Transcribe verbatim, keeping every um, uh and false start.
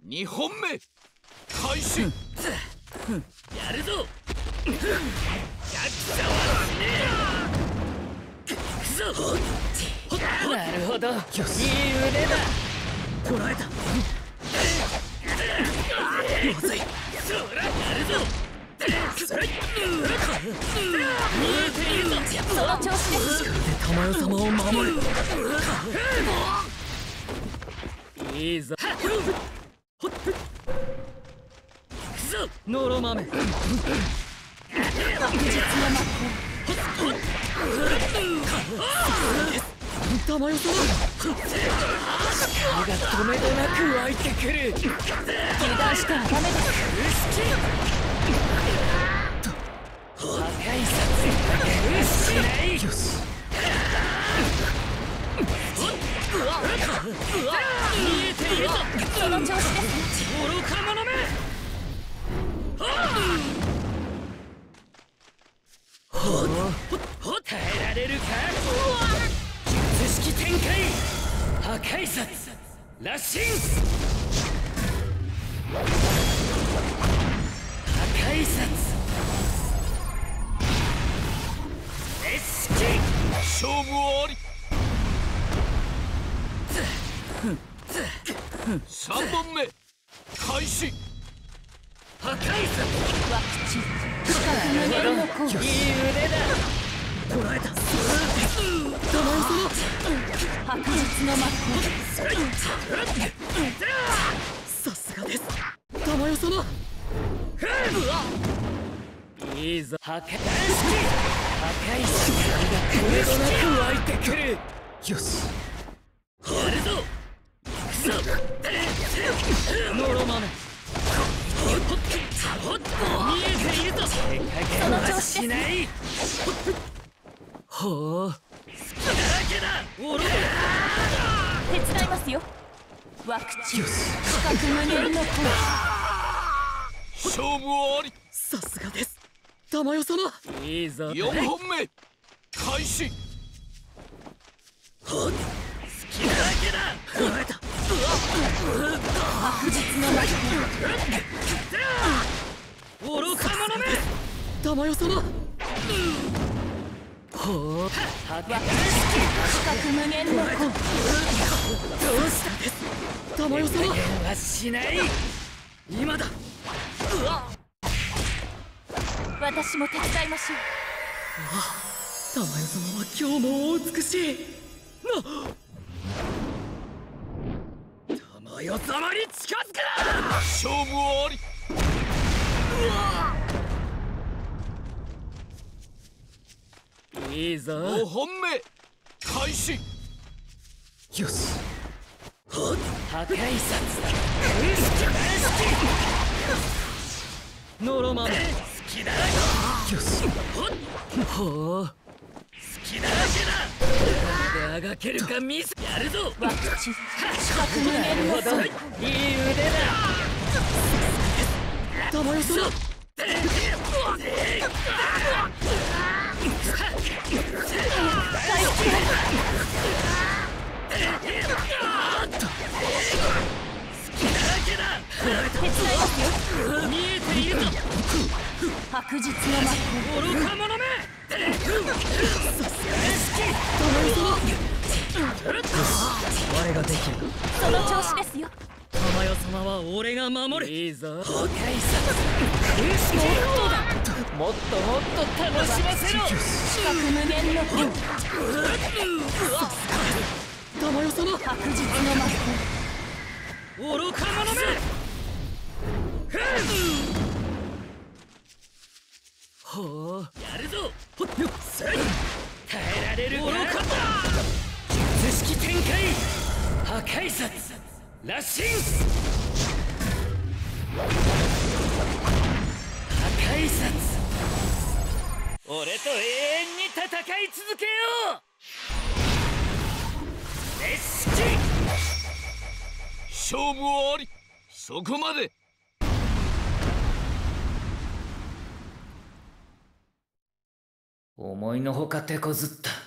にほんめ開始。やるぞ。逆さはねえ。くそ。なるほど、いい腕だ。捕らえた。まずい。そらやるぞ。それ見えているぞ。 その調子です。 力で玉代様を守る。いいぞ。ほっくそノロ豆。 確実な魔玉代様、力が止めどなく湧いてくる。 法。油断してはダメです。 破壊殺しない。よし。見えているぞ。 その調子です。 愚か者め。ほほ耐えられるか。術式展開。破壊殺羅針。破壊殺列式。勝負あり。さんぼんめ開始。破壊殺。 ワクチン近く無限の効果。 いい腕だ。捕らえた。玉代様、 白日の魔法。 さすがです。玉代様、いいぞ。破壊式。破壊式が止めどなく湧いてくる。よし、やるぞ。ノロマメ。見えているぞ。 その調子です。 ほう、好きだらけだ。おろ。 手伝いますよ。ワクチン近く無限の効果。 勝負あり。さすがです。玉代様、いいぞ。よんほんめ開始。好きだらけだ。捕らえた。 白日の魔法。 愚か者め。玉代様、ほう、破壊式。 近く無限の効果。 どうしたです。玉代様はしない。今だ。 私も手伝いましょう。 玉代様は今日もお美しい。な玉代様に近づくな。勝負あり。いいぞ。ごほんめ開始。よし。破壊殺。ノロマメ。好きだらけ。よし。ほう。好きだらけだ。であがけるかミス。やるぞ。 ワクチン近く無限の効果。 いい腕だ。玉代様、 手伝いますよ。 見えているぞ。 白日の魔法。 愚か者め。我ができる。 その調子ですよ。 玉代様は俺が守る。いいぞ。破壊殺。もっともっと楽しませろ。 近く無限の効果。 玉代様、 白日の魔法。 愚か者め。ほう、やるぞ。ほっよっせい。耐えられるか。愚かだ。術式展開。破壊殺羅針。破壊殺。俺と永遠に戦い続けよう。列式。勝負あり。そこまで。思いのほか手こずった。